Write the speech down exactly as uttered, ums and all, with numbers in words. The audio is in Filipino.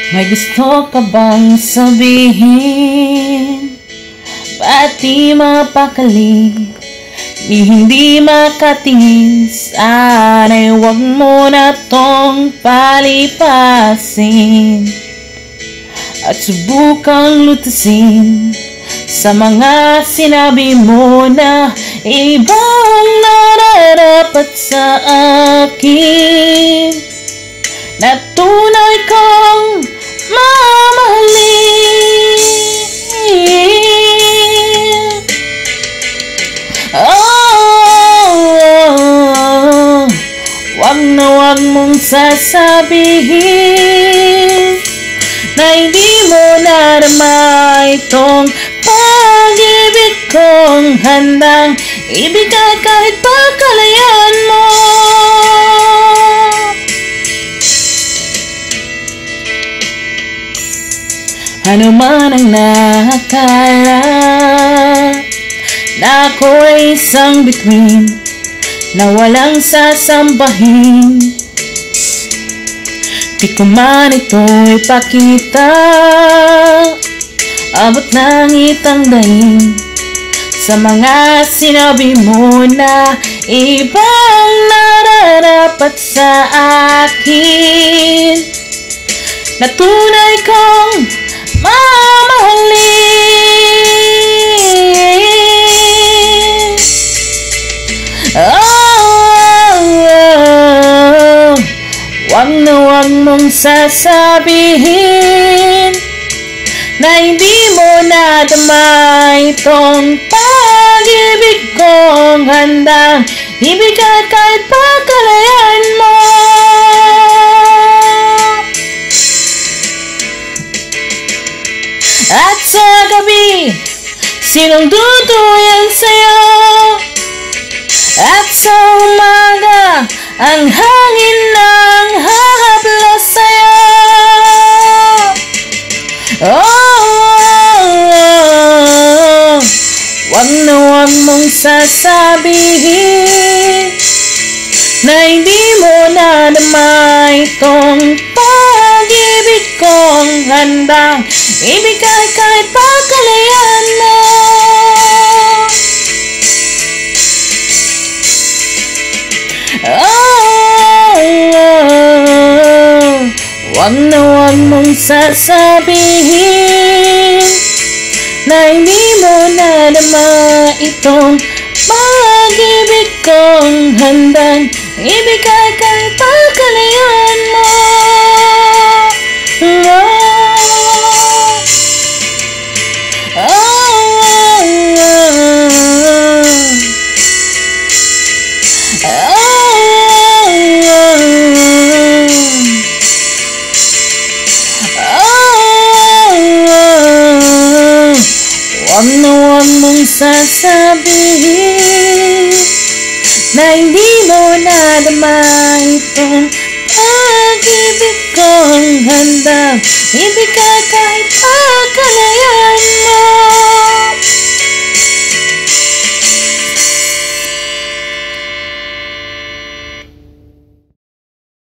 May gusto ka bang sabihin? Ba't di mapakali? Di hindi makatingin. Sana'y huwag mo na tong palipasin at subukang lutasin sa mga sinabi mo na ibang nararapat sa akin, na tunay kong mamahalin. Oh, wag na wag mong sasabihin na hindi mo narama itong pag-ibig kong handang ibigay kahit pa kalayaan mo. Ano man ang nakakala na ako'y isang bituin na walang sasambahin, di ko man ito'y pakita, abot ng itang dahin sa mga sinabi mo na ibang nararapat sa akin, na tunay kong mamahalin. Oh, oh, wag na wag mong sasabihin na hindi mo nadama itong pag-ibig kong handang ibigay kahit pa kalayaan mo. At sa gabi, sinong duduyan sa'yo? At sa umaga, ang hangin nang hahaplos sa'yo. Oh, oh, oh, wag na wag mong sasabihin na hindi mo nadama itong pag-ibig kong handang ibigay kahit pa kalayaan mo. Oh, oh, wag na wag mong sasabihin na hindi mo nadama itong pag-ibig kong handang ibigay kahit pa kalayaan mo. Oh, oh, wag na wag mong sasabihin na hindi mo nadama itong pag-ibig kong handang ibigay kahit pa kalayaan mo.